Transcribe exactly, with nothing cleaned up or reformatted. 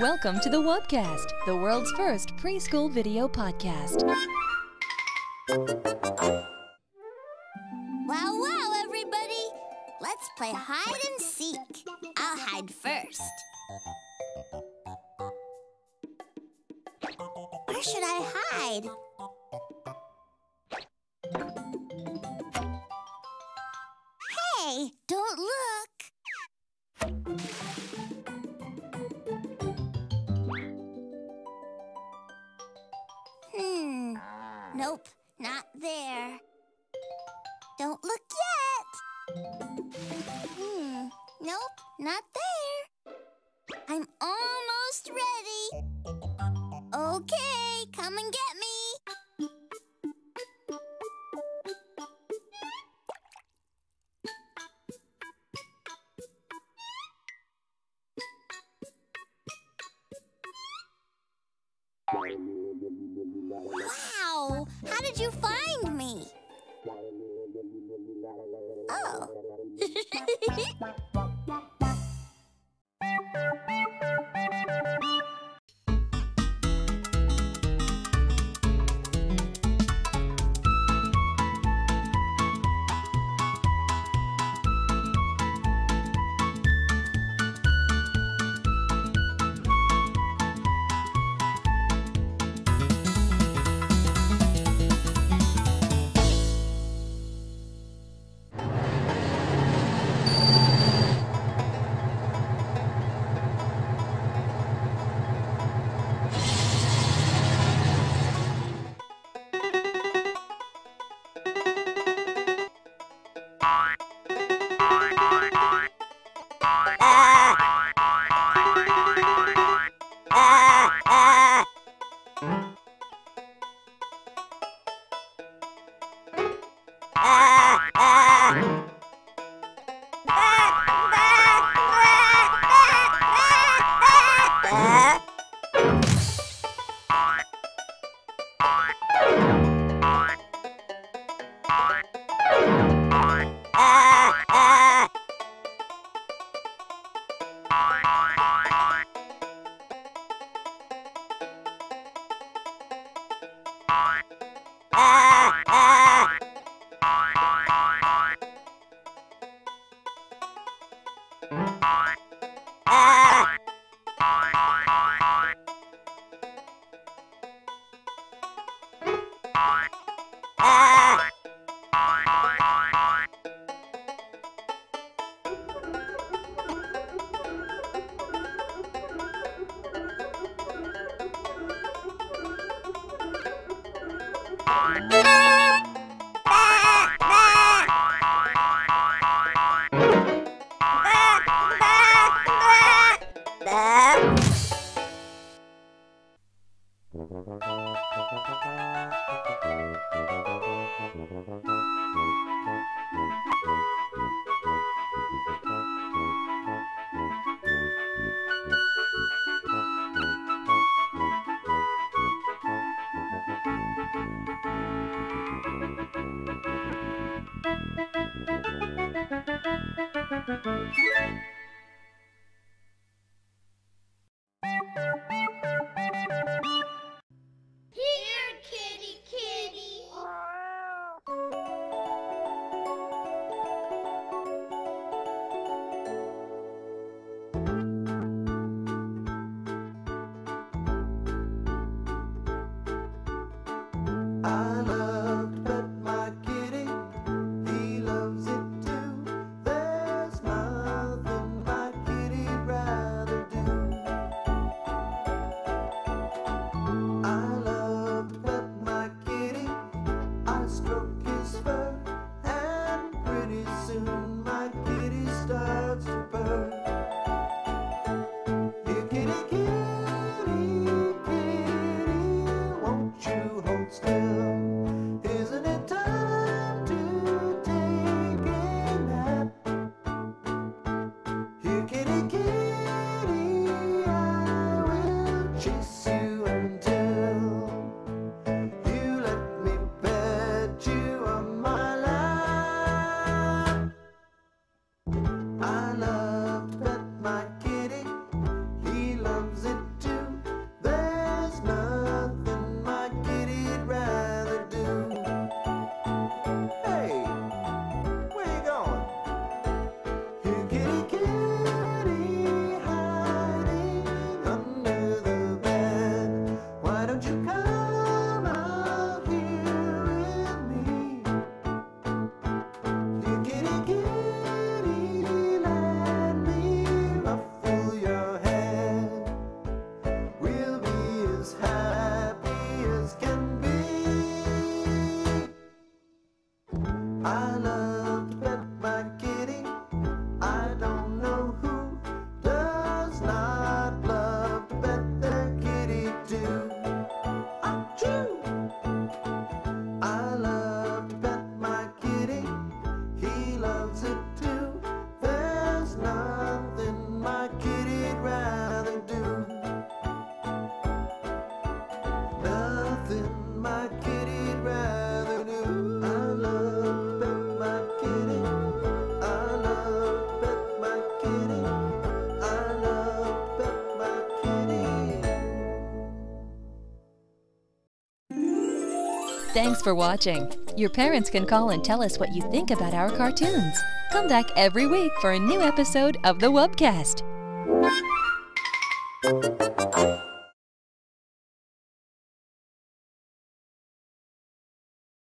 Welcome to the Wubbcast, the world's first preschool video podcast. Wow, wow, everybody! Let's play hide and seek. I'll hide first. Where should I hide? Hey, don't look! Hmm, nope, not there. Don't look yet. Hmm, nope, not there. I'm almost ready. Okay, come and get me. Wow, how did you find me? Oh. it too. There's nothing my kitty'd rather do. Nothing my kitty'd rather do. I love to pet my kitty. I love to pet my kitty. I love to pet my kitty. Thanks for watching. Your parents can call and tell us what you think about our cartoons. Come back every week for a new episode of the Wubbcast.